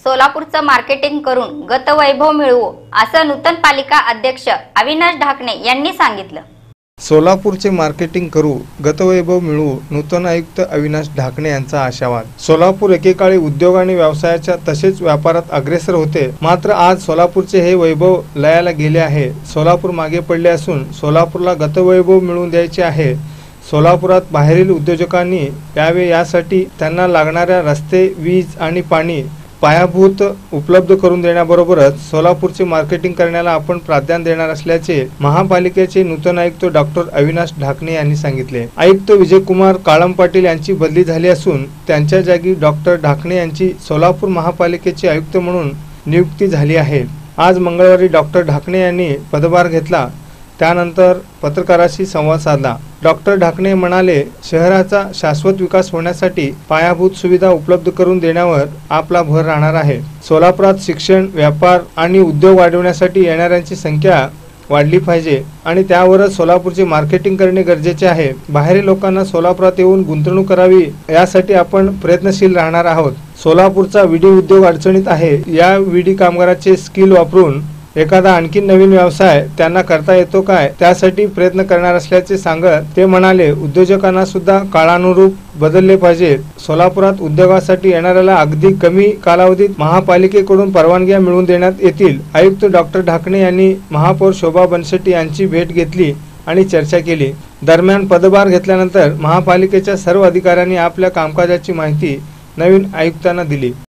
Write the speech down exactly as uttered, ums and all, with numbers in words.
सोलापूरचं marketing करून गतवैभव मिळवू असं नूतन पालिका अध्यक्ष अविनाश ढाकणे यांनी सांगितलं। सोलापूरचे मार्केटिंग करू गतवैभव मिळवू नूतन आयुक्त अविनाश ढाकणे यांचा आशावाद। सोलापूर एकेकाळी उद्योग आणि व्यवसायाच्या तसेच व्यापारात अग्रेसर होते, मात्र आज सोलापूरचे हे वैभव लयाला गेले आहे। सोलापूर मागे पडले असून सोलापूरला गतवैभव मिळवून द्यायचे आहे। सोलापुरात बाहेरील उद्योजकांनी यावे, यासाठी त्यांना लागणाऱ्या रस्ते, वीज आणि पाणी पायाभूत उपलब्ध करून देण्याबरोबरच सोलापूरचे मार्केटिंग करण्याला आपण प्राधान्य देणार असल्याचे महापालिकेचे नूतन आयुक्त डॉक्टर अविनाश ढाकणे यांनी सांगितले। आयुक्त विजयकुमार काळम पाटील यांची बदली झाली असून त्यांच्या जागी डॉक्टर ढाकणे यांची सोलापूर महापालिकेचे आयुक्त म्हणून नियुक्ती झाली आहे। आज मंगळवारी डॉक्टर ढाकणे यांनी पदभार घेतला, त्यानंतर पत्रकारांशी संवाद साधला। डॉक्टर ढाकणे म्हणाले, शहराचा शाश्वत विकास होण्यासाठी पायाभूत सुविधा उपलब्ध करून देण्यावर आपला भर राहणार आहे। सोलापुरात शिक्षण, व्यापार आणि उद्योग वाढवण्यासाठी येणाऱ्यांची संख्या वाढली पाहिजे आणि त्यावरच सोलापूरचे मार्केटिंग करणे गरजेचे आहे। बाहेरील लोकांना सोलापुरात येऊन गुंतवणूक करावी यासाठी आपण प्रयत्नशील राहणार आहोत। सोलापूरचा विडी उद्योग अडचणीत आहे, या विडी कामगाराचे स्किल वापरून एखादा आणखी नवीन व्यवसाय त्यांना करता येतो काय, त्यासाठी प्रयत्न करणार असल्याचे सांगत ते म्हणाले, उद्योजकांना सुद्धा काळानुरूप बदलले पाहिजे। सोलापुरात उद्योगासाठी येणाऱ्याला अगदी कमी कालावधीत महापालिकेकडून परवानग्या मिळवून देण्यात येतील। आयुक्त डॉक्टर ढाकणे यांनी महापौर शोभा बनशेट्टी यांची भेट घेतली आणि चर्चा केली। दरम्यान पदभार घेतल्यानंतर महापालिकेच्या सर्व अधिकाऱ्यांनी आपल्या कामकाजाची माहिती नवीन आयुक्तांना दिली।